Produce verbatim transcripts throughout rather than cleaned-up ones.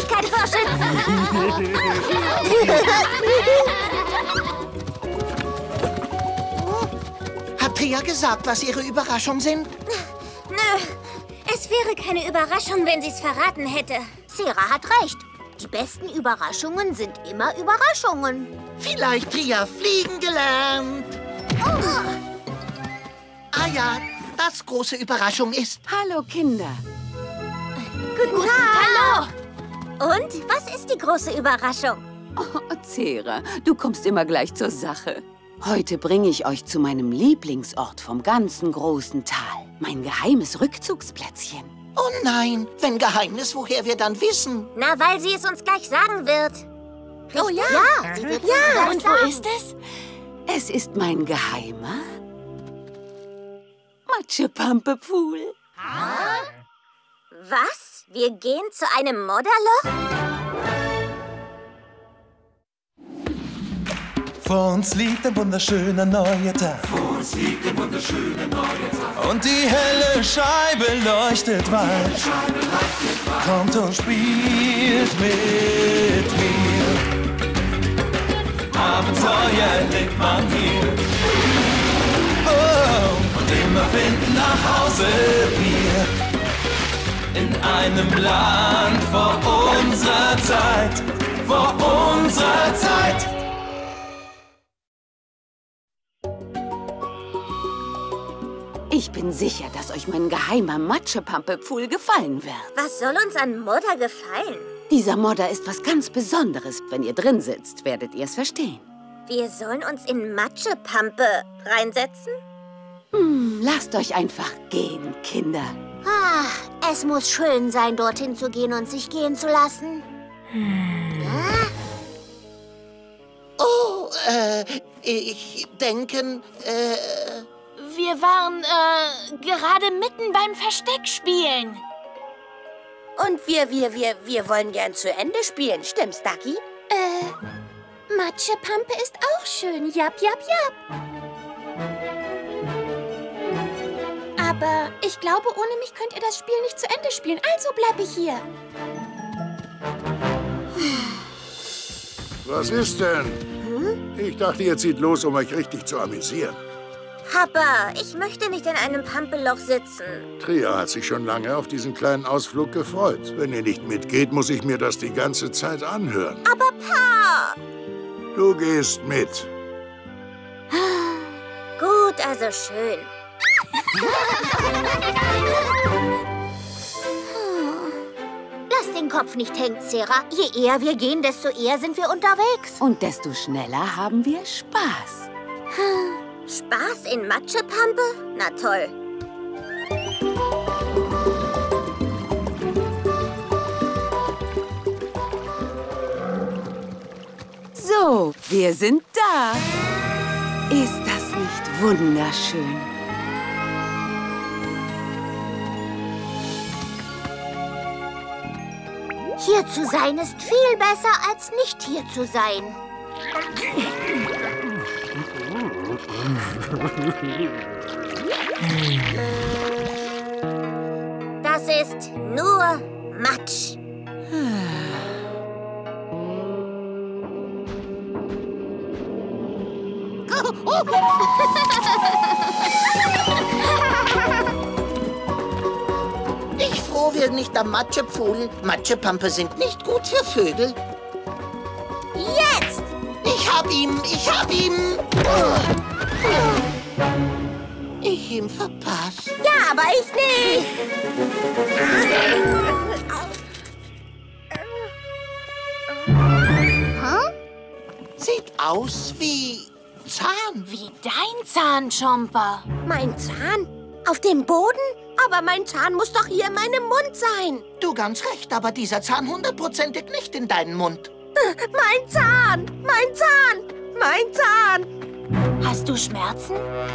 Schnelligkeit vorschützen. Hat Tria gesagt, was ihre Überraschungen sind? Nö, es wäre keine Überraschung, wenn sie es verraten hätte. Sera hat recht. Die besten Überraschungen sind immer Überraschungen. Vielleicht Tria fliegen gelernt. Oh. Ah ja, das große Überraschung ist... Hallo, Kinder. Guten Tag. Hallo. Und, was ist die große Überraschung? Oh, Zera, du kommst immer gleich zur Sache. Heute bringe ich euch zu meinem Lieblingsort vom ganzen großen Tal. Mein geheimes Rückzugsplätzchen. Oh nein, wenn Geheimnis, woher wir dann wissen? Na, weil sie es uns gleich sagen wird. Richtig? Oh ja, ja, sie wird ja. Und wo ist es? Es ist mein geheimer Matschepampe-Pool. Was? Wir gehen zu einem Modderloch? Vor uns liegt ein wunderschöner neuer Tag. Vor uns liegt ein wunderschöner neuer Tag. Und die helle Scheibe leuchtet weit. Kommt und spielt mit mir. Abenteuer lebt man hier. Oh, und immer finden nach Hause wir. In einem Land vor unserer Zeit. Vor unserer Zeit. Ich bin sicher, dass euch mein geheimer Matschepampe-Pool gefallen wird. Was soll uns an Modder gefallen? Dieser Modder ist was ganz Besonderes. Wenn ihr drin sitzt, werdet ihr es verstehen. Wir sollen uns in Matschepampe reinsetzen? Hm, lasst euch einfach gehen, Kinder. Ah, es muss schön sein, dorthin zu gehen und sich gehen zu lassen. Hm. Ja? Oh, äh, ich denke, äh... Wir waren, äh, gerade mitten beim Versteckspielen. Und wir, wir, wir, wir wollen gern zu Ende spielen, stimmt's, Ducky? Äh, Matschepampe ist auch schön, jap, jap, jap. Aber ich glaube, ohne mich könnt ihr das Spiel nicht zu Ende spielen, also bleib ich hier. Was ist denn? Hm? Ich dachte, ihr zieht los, um euch richtig zu amüsieren. Aber ich möchte nicht in einem Pampeloch sitzen. Tria hat sich schon lange auf diesen kleinen Ausflug gefreut. Wenn ihr nicht mitgeht, muss ich mir das die ganze Zeit anhören. Aber Pa! Du gehst mit. Gut, also schön. Lass den Kopf nicht hängen, Sera. Je eher wir gehen, desto eher sind wir unterwegs. Und desto schneller haben wir Spaß. Spaß in Matschepampe? Na toll. So, wir sind da. Ist das nicht wunderschön? Hier zu sein ist viel besser, als nicht hier zu sein. Das ist nur Matsch. Ich froh, wir nicht am Matschepfuhl. Matschepampe sind nicht gut für Vögel. Jetzt! Ich hab ihn, ich hab ihn. Ich ihm verpasst. Ja, aber ich nicht. Huh? Sieht aus wie Zahn. Wie dein Zahn, Chomper. Mein Zahn? Auf dem Boden? Aber mein Zahn muss doch hier in meinem Mund sein. Du ganz recht, aber dieser Zahn hundertprozentig nicht in deinen Mund. Mein Zahn! Mein Zahn! Mein Zahn! Hast du Schmerzen?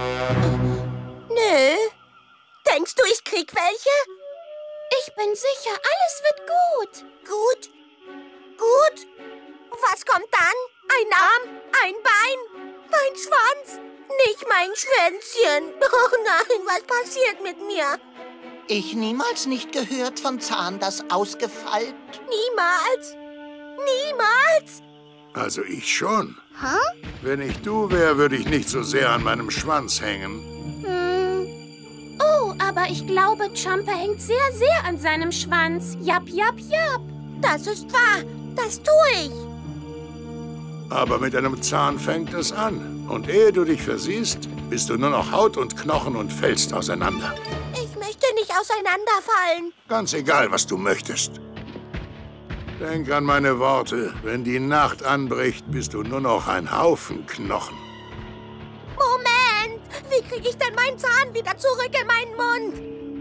Nö. Denkst du, ich krieg welche? Ich bin sicher, alles wird gut. Gut? Gut? Was kommt dann? Ein Arm? Ein Bein? Mein Schwanz? Nicht mein Schwänzchen. Oh nein, was passiert mit mir? Ich niemals nicht gehört von Zahn, das ausgefeilt. Niemals. Niemals. Also ich schon. Hä? Wenn ich du wäre, würde ich nicht so sehr an meinem Schwanz hängen. Hm. Oh, aber ich glaube, Jumper hängt sehr, sehr an seinem Schwanz. Japp, japp, japp. Das ist wahr. Das tue ich. Aber mit einem Zahn fängt es an. Und ehe du dich versiehst, bist du nur noch Haut und Knochen und fällst auseinander. Ich möchte nicht auseinanderfallen. Ganz egal, was du möchtest. Denk an meine Worte. Wenn die Nacht anbricht, bist du nur noch ein Haufen Knochen. Moment! Wie kriege ich denn meinen Zahn wieder zurück in meinen Mund?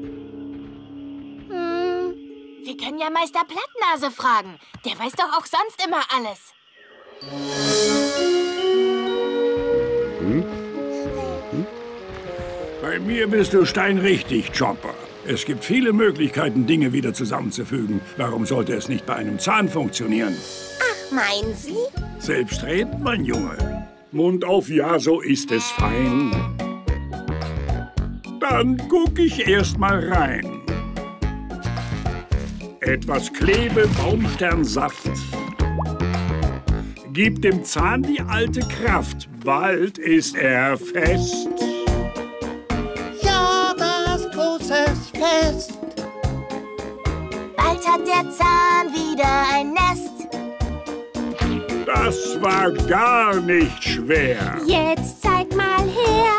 Hm. Wir können ja Meister Plattnase fragen. Der weiß doch auch sonst immer alles. Hm? Hm? Bei mir bist du steinrichtig, Chomper. Es gibt viele Möglichkeiten, Dinge wieder zusammenzufügen. Warum sollte es nicht bei einem Zahn funktionieren? Ach, meinen Sie? Selbstredend, mein Junge. Mund auf, ja, so ist es fein. Dann guck ich erst mal rein. Etwas Klebe, Baumsternsaft. Gib dem Zahn die alte Kraft. Bald ist er fest. Ja, was Großes Fest. Bald hat der Zahn wieder ein Nest. Das war gar nicht schwer. Jetzt zeig mal her.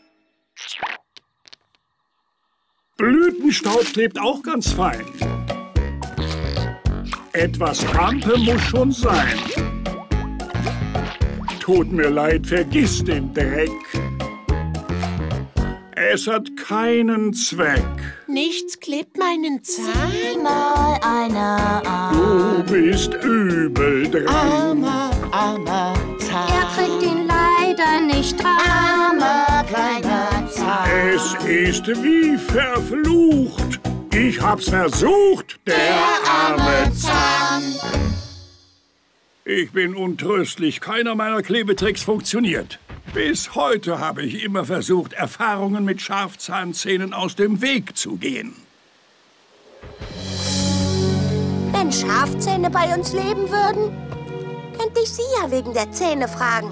Blütenstaub klebt auch ganz fein. Etwas Rampe muss schon sein. Tut mir leid, vergiss den Dreck. Es hat keinen Zweck. Nichts klebt meinen Zahn. Sieh mal einer Du an. bist übel dran. Armer, armer Zahn. Er kriegt ihn leider nicht dran. Armer kleiner Zahn. Es ist wie verflucht. Ich hab's versucht, der arme Zahn. Ich bin untröstlich. Keiner meiner Klebetricks funktioniert. Bis heute habe ich immer versucht, Erfahrungen mit Schafzahnzähnen aus dem Weg zu gehen. Wenn Schafzähne bei uns leben würden, könnte ich Sie ja wegen der Zähne fragen.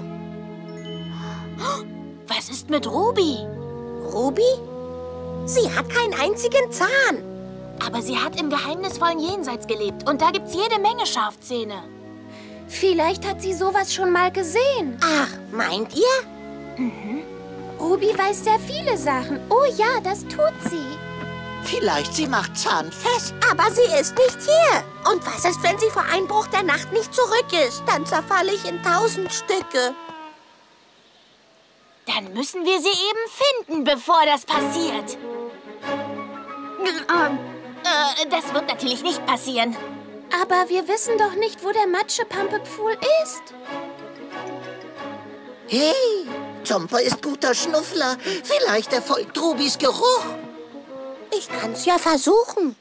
Was ist mit Ruby? Ruby? Sie hat keinen einzigen Zahn. Aber sie hat im geheimnisvollen Jenseits gelebt. Und da gibt's jede Menge Schafzähne. Vielleicht hat sie sowas schon mal gesehen. Ach, meint ihr? Mhm. Ruby weiß sehr viele Sachen. Oh ja, das tut sie. Vielleicht sie macht Zahn fest. Aber sie ist nicht hier. Und was ist, wenn sie vor Einbruch der Nacht nicht zurück ist? Dann zerfalle ich in tausend Stücke. Dann müssen wir sie eben finden, bevor das passiert. Ähm, äh, das wird natürlich nicht passieren. Aber wir wissen doch nicht, wo der Matschepampepfuhl ist. Hey, Jumper ist guter Schnuffler. Vielleicht erfolgt Rubys Geruch. Ich kann's ja versuchen.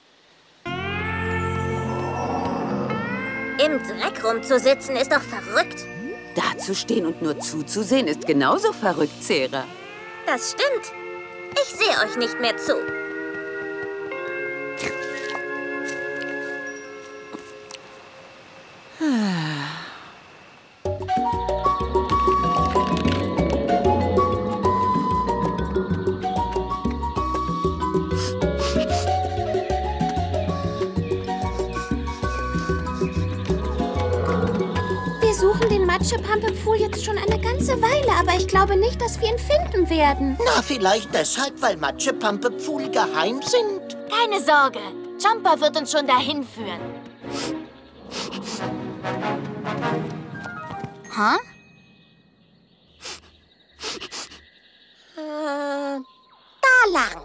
Im Dreck rumzusitzen ist doch verrückt. Dazustehen und nur zuzusehen ist genauso verrückt, Zera. Das stimmt. Ich sehe euch nicht mehr zu. Wir suchen den Matschepampepfuhl jetzt schon eine ganze Weile, aber ich glaube nicht, dass wir ihn finden werden. Na, vielleicht deshalb, weil Matschepampepfuhl geheim sind. Keine Sorge. Jumper wird uns schon dahin führen. Hä? Äh, da lang.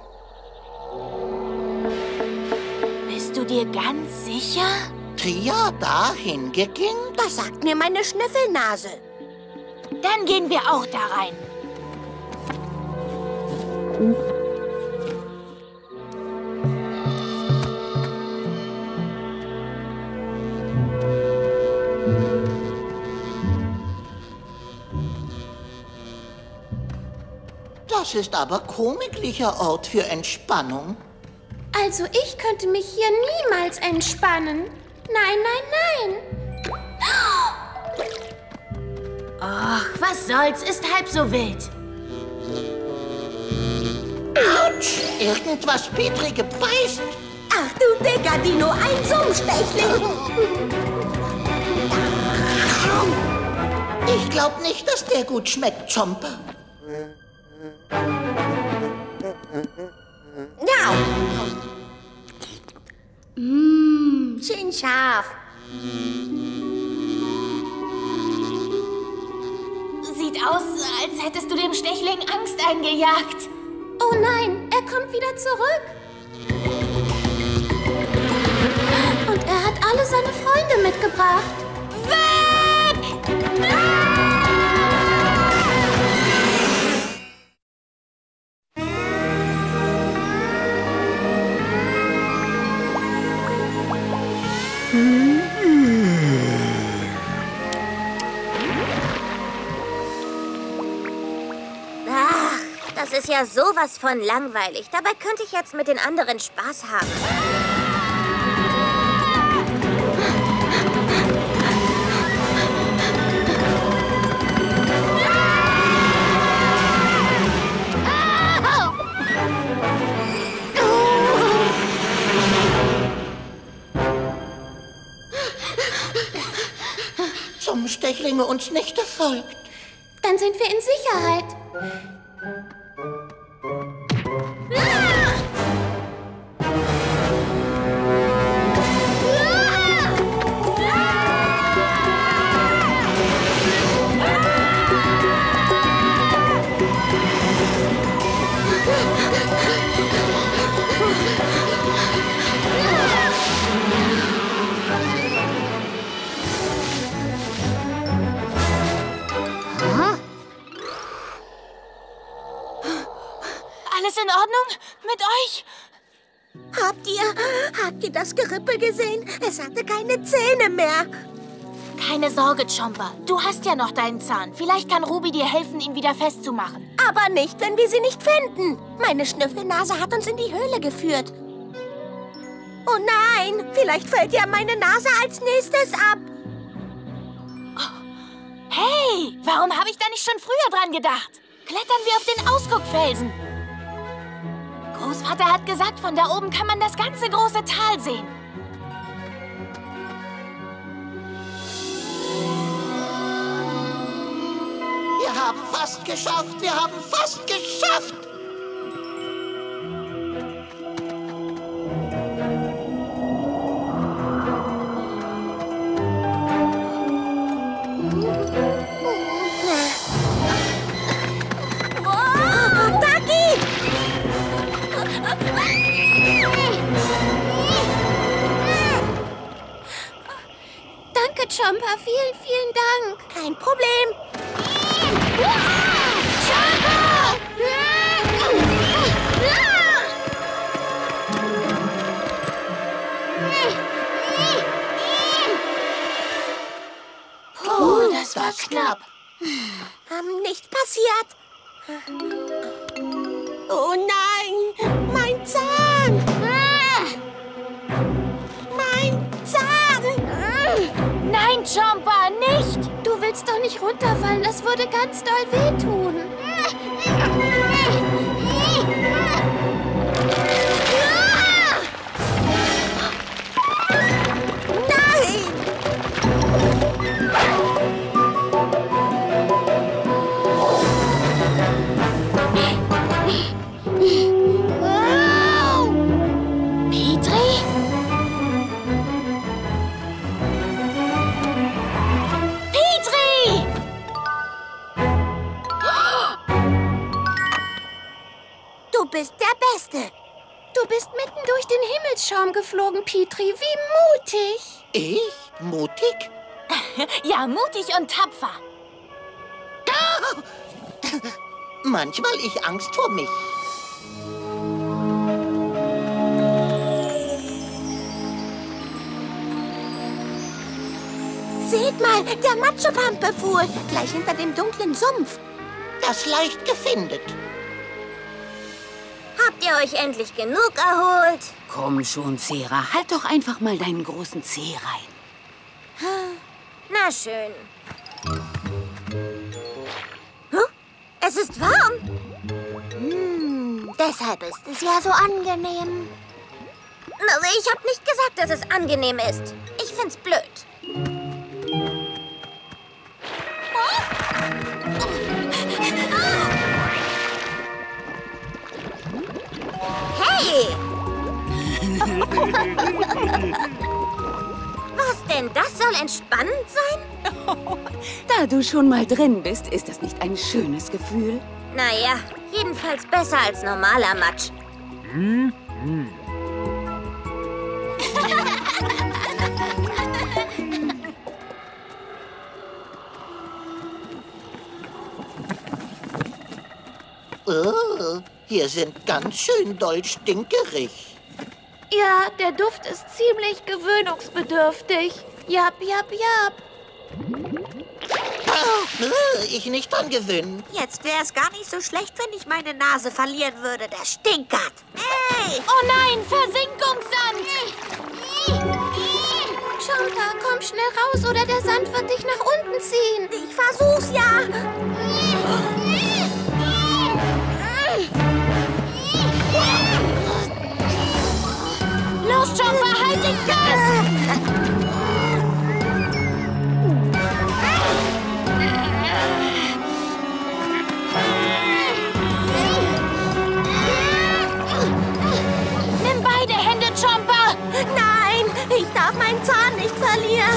Bist du dir ganz sicher? Tria dahin gegangen? Das sagt mir meine Schnüffelnase. Dann gehen wir auch da rein. Das ist aber komiglicher Ort für Entspannung. Also ich könnte mich hier niemals entspannen. Nein, nein, nein. Ach, was soll's, ist halb so wild. Autsch! Irgendwas Petri gebeißt. Ach du Dekadino, ein Summstechling. Ich glaube nicht, dass der gut schmeckt, Chomper. Ja. Mmh, schön scharf. Sieht aus, als hättest du dem Stechling Angst eingejagt. Oh nein, er kommt wieder zurück. Und er hat alle seine Freunde mitgebracht. Weg! Ach, das ist ja sowas von langweilig. Dabei könnte ich jetzt mit den anderen Spaß haben. Zum Stechlinge uns nicht folgt. Dann sind wir in Sicherheit. Alles in Ordnung mit euch? Habt ihr, habt ihr das Gerippe gesehen? Es hatte keine Zähne mehr. Keine Sorge, Chomper. Du hast ja noch deinen Zahn. Vielleicht kann Ruby dir helfen, ihn wieder festzumachen. Aber nicht, wenn wir sie nicht finden. Meine Schnüffelnase hat uns in die Höhle geführt. Oh nein, vielleicht fällt ja meine Nase als nächstes ab. Hey, warum habe ich da nicht schon früher dran gedacht? Klettern wir auf den Ausguckfelsen. Großvater hat gesagt, von da oben kann man das ganze große Tal sehen. Wir haben fast geschafft, wir haben fast geschafft. Danke, Chomper. Vielen, vielen Dank. Kein Problem. Puh, das war knapp. Ähm, nicht passiert. Oh nein, mein Zahn. Mein Zahn. Nein, Chomper, nicht. Du willst doch nicht runterfallen. Das würde ganz doll wehtun. Du bist der Beste. Du bist mitten durch den Himmelsschaum geflogen, Petri. Wie mutig. Ich? Mutig? Ja, mutig und tapfer. Manchmal ich Angst vor mich. Seht mal, der Matschepampe-Fuhl, gleich hinter dem dunklen Sumpf. Das leicht gefindet. Habt ihr euch endlich genug erholt? Komm schon, Zera. Halt doch einfach mal deinen großen Zeh rein. Na schön. Huh? Es ist warm. Hm, deshalb ist es ja so angenehm. Ich habe nicht gesagt, dass es angenehm ist. Ich find's blöd. Hey! Was denn? Das soll entspannend sein? Da du schon mal drin bist, ist das nicht ein schönes Gefühl? Naja, jedenfalls besser als normaler Matsch. Hm? Hm. Oh, hier sind ganz schön doll stinkerig. Ja, der Duft ist ziemlich gewöhnungsbedürftig. Jap, jap, jap. Ah, ich nicht dran gewöhnen. Jetzt wäre es gar nicht so schlecht, wenn ich meine Nase verlieren würde. Der stinkert. Hey! Oh nein, Versinkungssand! Chomper, komm schnell raus oder der Sand wird dich nach unten ziehen. Ich versuch's ja. Los, Chomper, halt dich fest! Nimm beide Hände, Chomper! Nein, ich darf meinen Zahn nicht verlieren.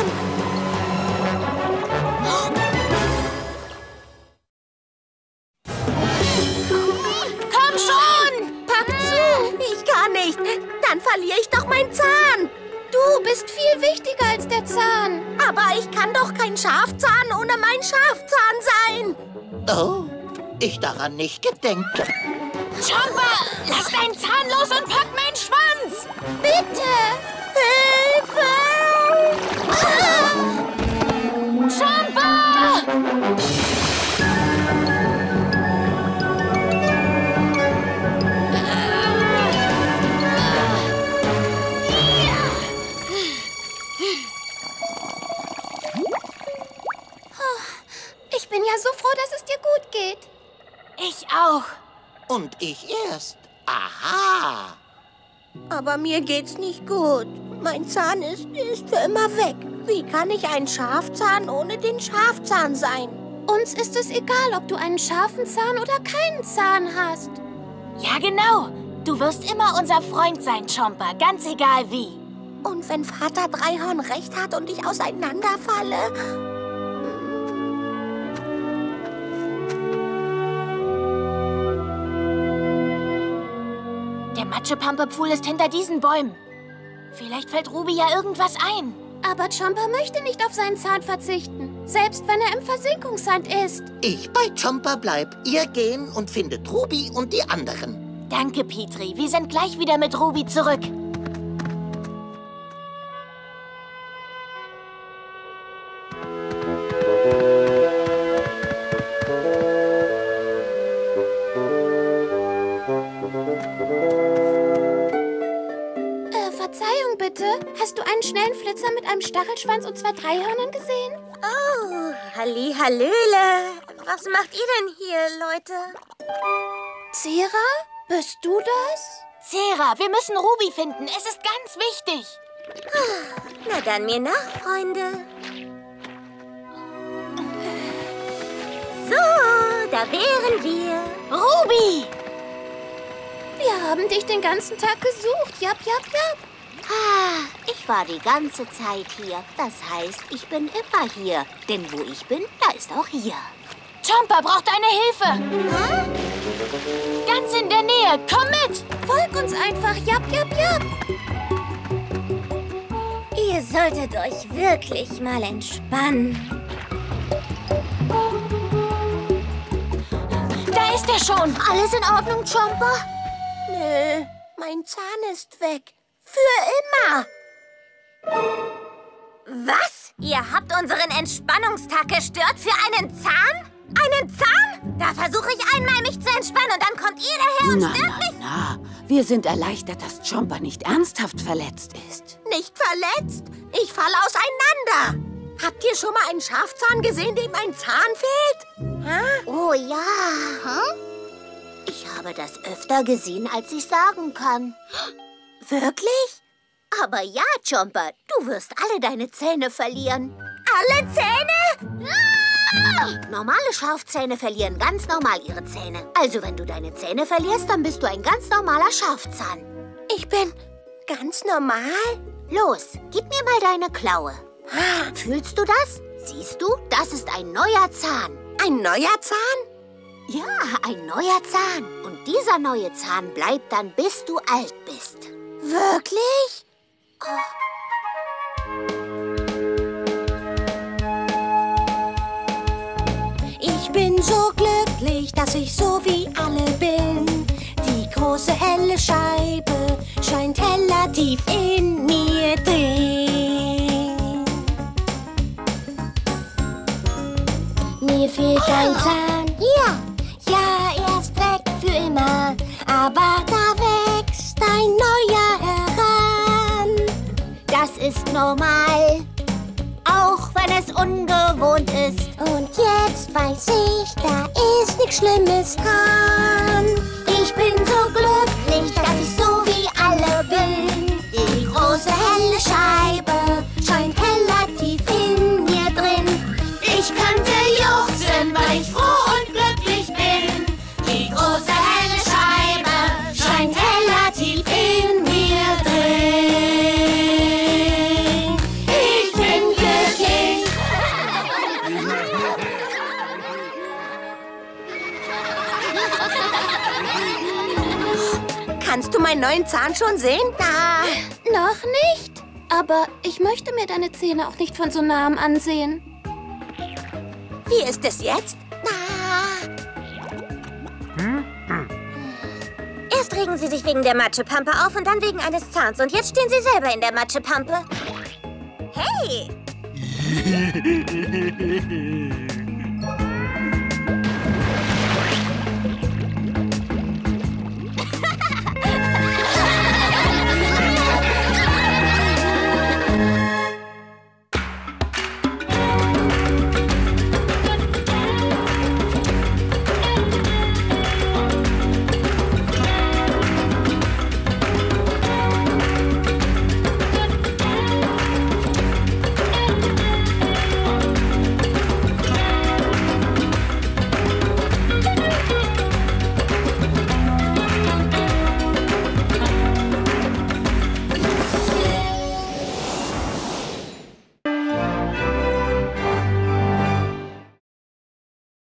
Komm schon! Pack zu! Ich kann nicht. Dann verliere ich doch meinen Zahn. Du bist viel wichtiger als der Zahn. Aber ich kann doch kein Schafzahn ohne meinen Schafzahn sein. Oh, ich daran nicht gedenkt. Chomper, lass deinen Zahn los und pack meinen Schwanz! Bitte! Hilfe! Chomper! Ich bin ja so froh, dass es dir gut geht. Ich auch. Und ich erst. Aha. Aber mir geht's nicht gut. Mein Zahn ist, ist für immer weg. Wie kann ich ein Schafzahn ohne den Schafzahn sein? Uns ist es egal, ob du einen scharfen Zahn oder keinen Zahn hast. Ja, genau. Du wirst immer unser Freund sein, Chomper. Ganz egal wie. Und wenn Vater Dreihorn recht hat und ich auseinanderfalle? Der Matschepampe-Pfuhl ist hinter diesen Bäumen. Vielleicht fällt Ruby ja irgendwas ein. Aber Chomper möchte nicht auf seinen Zahn verzichten. Selbst wenn er im Versinkungssand ist. Ich bei Chomper bleib. Ihr gehen und findet Ruby und die anderen. Danke, Petri. Wir sind gleich wieder mit Ruby zurück. Äh, Verzeihung bitte. Hast du einen schnellen Flitzer mit einem Stachelschwanz und zwei Dreihörnern gesehen? Oh, halli, hallöle. Was macht ihr denn hier, Leute? Zera? Bist du das? Zera, wir müssen Ruby finden. Es ist ganz wichtig. Na dann mir nach, Freunde. So, da wären wir. Ruby! Wir haben dich den ganzen Tag gesucht. Jap, jap, jap. Ah, ich war die ganze Zeit hier. Das heißt, ich bin immer hier. Denn wo ich bin, da ist auch hier. Chomper braucht deine Hilfe. Hm? Ganz in der Nähe. Komm mit. Folg uns einfach. Jap, jap, jap. Ihr solltet euch wirklich mal entspannen. Da ist er schon. Alles in Ordnung, Chomper? Nö, mein Zahn ist weg. Für immer. Was? Ihr habt unseren Entspannungstag gestört für einen Zahn? Einen Zahn? Da versuche ich einmal, mich zu entspannen und dann kommt ihr daher und Na, stört na, mich. na. Wir sind erleichtert, dass Chomper nicht ernsthaft verletzt ist. Nicht verletzt? Ich falle auseinander. Habt ihr schon mal einen Schafzahn gesehen, dem ein Zahn fehlt? Hä? Oh ja. Hm? Ich habe das öfter gesehen, als ich sagen kann. Wirklich? Aber ja, Chomper, du wirst alle deine Zähne verlieren. Alle Zähne? Ah! Normale Schafzähne verlieren ganz normal ihre Zähne. Also wenn du deine Zähne verlierst, dann bist du ein ganz normaler Schafzahn. Ich bin ganz normal? Los, gib mir mal deine Klaue. Fühlst du das? Siehst du, das ist ein neuer Zahn. Ein neuer Zahn? Ja, ein neuer Zahn. Und dieser neue Zahn bleibt dann, bis du alt bist. Wirklich? Ich bin so glücklich, dass ich so wie alle bin. Die große helle Scheibe scheint heller tief in mir drin. Mir fehlt ein Zahn. Hier. Ja, er ist weg für immer. Aber da wächst ein neuer heran. Das ist normal, auch wenn es ungewohnt ist. Und jetzt weiß ich, da ist nichts Schlimmes dran. Ich bin so glücklich, dass ich so wie alle bin. Die große helle Scheibe scheint heller tief in mir drin. Ich könnte juchzen, weil ich froh und glücklich bin. Die große helle Scheibe scheint heller tief in mir drin. Ich bin glücklich. Kannst du meinen neuen Zahn schon sehen? Da. Noch nicht. Aber ich möchte mir deine Zähne auch nicht von so nahem ansehen. Wie ist es jetzt? Erst regen sie sich wegen der Matschepampe auf und dann wegen eines Zahns. Und jetzt stehen sie selber in der Matschepampe. Hey!